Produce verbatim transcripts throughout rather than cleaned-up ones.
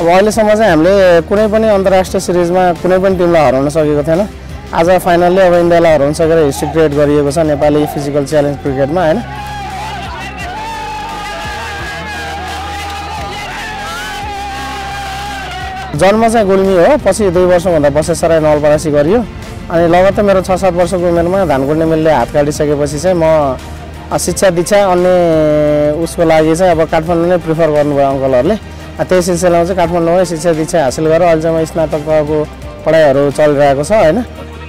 अब अहिलेसम्म चाहिँ हामीले कुनै पनि अन्तर्राष्ट्रिय सिरिजमा कुनै पनि टिमलाई हराउन सकेको थिएन। आज फाइनलले अब इन्डियालाई हराउन सकेर हिस्ट्री क्रिएट गरिएको छ नेपाली फिजिकल च्यालेन्ज क्रिकेटमा हैन। जन्म चाहिँ गुल्मी हो, पछि दुई वर्षभन्दा बसेसराई नवलपरासी गरियो। अनि लगत्तै मेरो छ सात वर्षको उमेरमा धानकुट एमएलले हात काटिसकेपछि चाहिँ म शिक्षा दीक्षा अन्य उसको लागि चाहिँ अब काठमाडौँ नै प्रिफर गर्नुभयो अङ्कलहरूले। त्यही सिलसिलामा चाहिँ काठमाडौँमै शिक्षा दीक्षा हासिल गरेर अहिले चाहिँ स्नातकको पढाइहरू चलिरहेको छ हैन।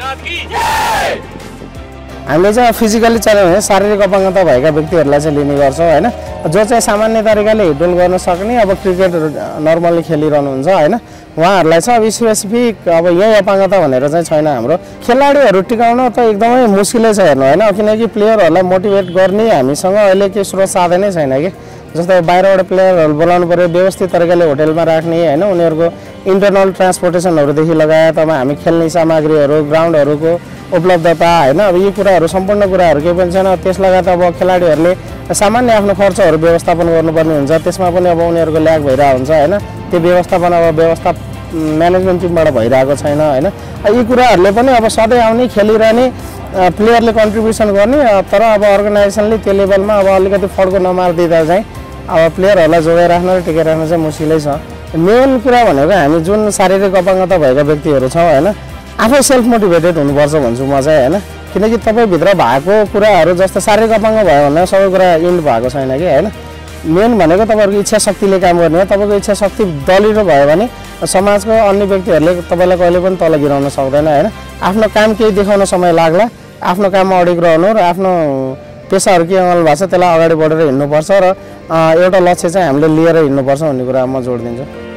हामीले चाहिँ फिजिकली च्यालेन्ज शारीरिक अपाङ्गता भएका व्यक्तिहरूलाई चाहिँ लिने गर्छौँ हैन। जो चाहिँ सामान्य तरिकाले हिडडुल गर्न सक्ने अब क्रिकेट नर्मली खेलिरहनुहुन्छ हैन, उहाँहरूलाई चाहिँ अब स्पेसिफिक अब यही अपाङ्गता भनेर चाहिँ छैन। हाम्रो खेलाडीहरू टिकाउन त एकदमै मुस्किलै छ हेर्नु हैन, किनकि प्लेयरहरूलाई मोटिभेट गर्ने हामीसँग अहिले के स्रोत साधनै छैन कि। जस्तै बाहिरबाट प्लेयरहरू बोलाउनु पर्यो, व्यवस्थित तरिकाले होटलमा राख्ने हैन, उनीहरूको इन्टरनल ट्रान्सपोर्टेसनहरूदेखि लगायत अब हामी खेल्ने सामग्रीहरू ग्राउन्डहरूको उपलब्धता हैन, अब यी कुराहरू सम्पूर्ण कुराहरू केही पनि छैन। त्यस लगायत अब खेलाडीहरूले सामान्य आफ्नो खर्चहरू व्यवस्थापन गर्नुपर्ने हुन्छ, त्यसमा पनि अब उनीहरूको ल्याग भइरहेको हुन्छ हैन। त्यो व्यवस्थापन अब व्यवस्था म्यानेजमेन्ट टिमबाट भइरहेको छैन हैन। यी कुराहरूले पनि अब सधैँ आउने खेलिरहने प्लेयरले कन्ट्रिब्युसन गर्ने, तर अब अर्गनाइजेसनले त्यो लेभलमा अब अलिकति फड्को नमारिदिँदा चाहिँ अब प्लेयरहरूलाई जोगाइराख्न र टिकाइराख्न चाहिँ मुस्किलै छ। मेन कुरा भनेको हामी जुन शारीरिक अपाङ्गता भएका व्यक्तिहरू छौँ हैन, आफै सेल्फ मोटिभेटेड हुनुपर्छ भन्छु म चाहिँ हैन। किनकि तपाईँभित्र भएको कुराहरू जस्तो शारीरिक अपाङ्ग भयो भने सबै कुरा इन्ड भएको छैन कि हैन। मेन भनेको तपाईँहरूको इच्छा शक्तिले काम गर्ने हो। तपाईँको इच्छा शक्ति दलिलो भयो भने समाजको अन्य व्यक्तिहरूले तपाईँलाई कहिले पनि तल गिराउन सक्दैन हैन। आफ्नो काम केही देखाउन समय लाग्ला, आफ्नो काममा अडिग रहनु र आफ्नो पेसाहरू के अमल भएको छ त्यसलाई अगाडि बढेर हिँड्नुपर्छ र एउटा लक्ष्य चाहिँ हामीले लिएर हिँड्नुपर्छ भन्ने कुरा म जोड दिन्छु।